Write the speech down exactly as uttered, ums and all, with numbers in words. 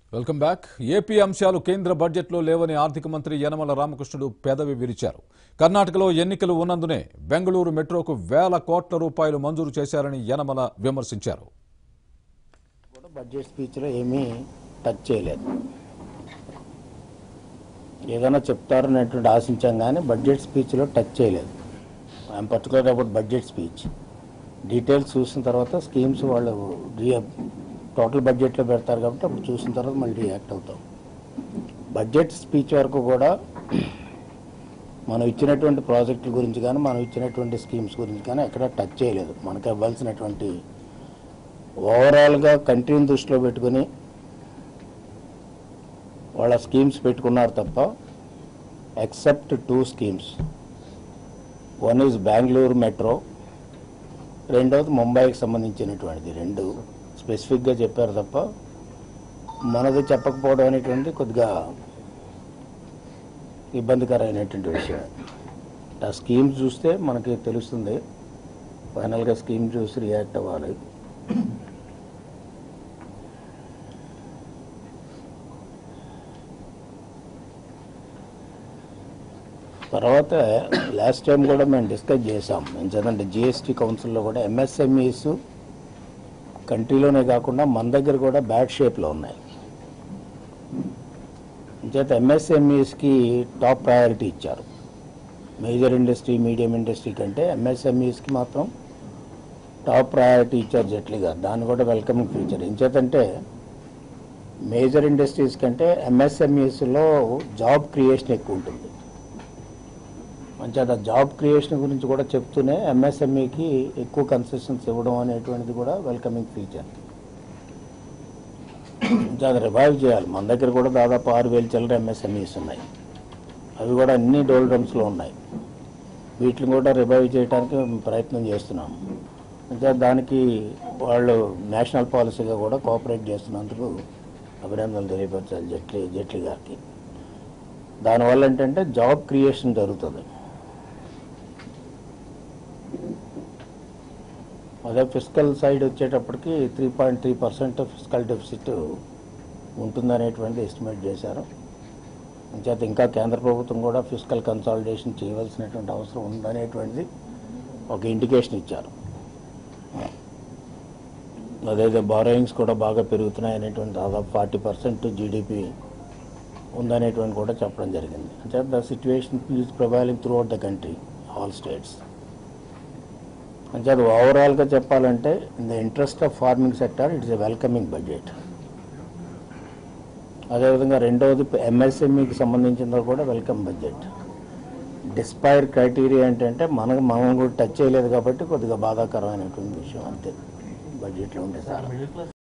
Welcome back. AP అంశాలు కేంద్ర బడ్జెట్లో లేవని ఆర్థిక మంత్రి యనమల రామకృష్ణుడు పెదవి విరిచారు. కర్ణాటకలో ఎన్నికలు ఉన్నందునే బెంగళూరు మెట్రోకు వేల కోట్ల రూపాయలు మంజూరు చేశారని యనమల విమర్శించారు. బడ్జెట్ స్పీచ్లో ఏమీ టచ్ చేయలేదు. ఏదైనా చెప్తారనేటువంటి ఆశించాం కానీ బడ్జెట్ స్పీచ్లో టచ్ చేయలేదు. I'm particular about budget speech. Details చూసిన తర్వాత స్కీమ్స్ వాళ్ళు టోటల్ బడ్జెట్లో పెడతారు కాబట్టి అప్పుడు చూసిన తర్వాత మళ్ళీ రియాక్ట్ అవుతాం. బడ్జెట్ స్పీచ్ వరకు కూడా మనం ఇచ్చినటువంటి ప్రాజెక్టుల గురించి కానీ మనం ఇచ్చినటువంటి స్కీమ్స్ గురించి కానీ ఎక్కడా టచ్ చేయలేదు. మనకు ఇవ్వాల్సినటువంటి ఓవరాల్గా కంట్రీని దృష్టిలో పెట్టుకుని వాళ్ళ స్కీమ్స్ పెట్టుకున్నారు తప్ప except two schemes. One is Bengaluru metro, రెండవది ముంబైకి సంబంధించినటువంటిది. రెండు స్పెసిఫిక్గా చెప్పారు తప్ప మనది చెప్పకపోవడం అనేటువంటి కొద్దిగా ఇబ్బందికరమైనటువంటి విషయం. ఆ స్కీమ్స్ చూస్తే మనకి తెలుస్తుంది. ఫైనల్గా స్కీమ్ చూసి రియాక్ట్ అవ్వాలి. తర్వాత లాస్ట్ టైం కూడా మేము డిస్కస్ చేసాం. ఎందుకంటే జిఎస్టీ కౌన్సిల్లో కూడా ఎంఎస్ఎంఈస్ కంట్రీలోనే కాకుండా మన దగ్గర కూడా బ్యాడ్ షేప్లో ఉన్నాయి. అంచేత ఎంఎస్ఎంఈస్కి టాప్ ప్రయారిటీ ఇచ్చారు. మేజర్ ఇండస్ట్రీ, మీడియం ఇండస్ట్రీ కంటే ఎంఎస్ఎంఈస్కి మాత్రం టాప్ ప్రయారిటీ ఇచ్చారు జైట్లీ గారు. దాన్ని కూడా వెల్కమింగ్ ఫీచర్. ఎంచేతంటే మేజర్ ఇండస్ట్రీస్ కంటే ఎంఎస్ఎంఈస్లో జాబ్ క్రియేషన్ ఎక్కువ ఉంటుంది. మంచిగా జాబ్ క్రియేషన్ గురించి కూడా చెప్తూనే ఎంఎస్ఎంఈకి ఎక్కువ కన్సెషన్స్ ఇవ్వడం అనేటువంటిది కూడా వెల్కమింగ్ ఫీచర్. మంచిగా అది రివైవ్ చేయాలి. మన దగ్గర కూడా దాదాపు ఆరు వేల చిల్లర ఎంఎస్ఎంఈస్ ఉన్నాయి. అవి కూడా అన్ని డోల్డ్రమ్స్లో ఉన్నాయి. వీటిని కూడా రివైవ్ చేయడానికి ప్రయత్నం చేస్తున్నాం. మంచిగా దానికి వాళ్ళు నేషనల్ పాలసీగా కూడా కోఆపరేట్ చేస్తున్నందుకు అభినందనలు తెలియపరచాలి జైట్లీ జైట్లీ గారికి. దానివల్ల ఏంటంటే జాబ్ క్రియేషన్ జరుగుతుంది. అదే ఫిజికల్ సైడ్ వచ్చేటప్పటికి three point three percent physical deficit ఉంటుందనేటువంటిది ఎస్టిమేట్ చేశారు. అంచేత ఇంకా కేంద్ర ప్రభుత్వం కూడా ఫిజికల్ కన్సాలిడేషన్ చేయవలసినటువంటి అవసరం ఉందనేటువంటిది ఒక ఇండికేషన్ ఇచ్చారు. అదైతే బారోయింగ్స్ కూడా బాగా పెరుగుతున్నాయి అనేటువంటి దాదాపు ఫార్టీ పర్సెంట్ జీడిపి ఉందనేటువంటి కూడా చెప్పడం జరిగింది. అంచేత the situation is prevailing throughout the country, all states. అంచేత ఓవరాల్గా చెప్పాలంటే in the interest of farming sector it's a welcoming budget. అదేవిధంగా రెండవది ఎంఎస్ఎంఈకి సంబంధించిన కూడా వెల్కమ్ బడ్జెట్. డిస్పైర్ క్రైటీరియా ఏంటంటే మనకు మనం కూడా టచ్ చేయలేదు కాబట్టి కొద్దిగా బాధాకరమైనటువంటి విషయం అంతే బడ్జెట్లో ఉండే సార్.